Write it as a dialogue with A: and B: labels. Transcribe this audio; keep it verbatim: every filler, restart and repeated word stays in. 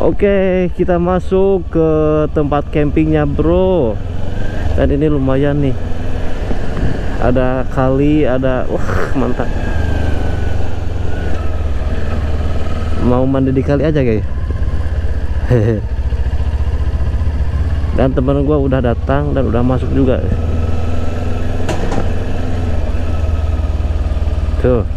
A: Oke, kita masuk ke tempat campingnya bro. Dan ini lumayan nih, ada kali, ada, wah mantap. Mau mandi di kali aja guys. Dan temen gua udah datang dan udah masuk juga tuh.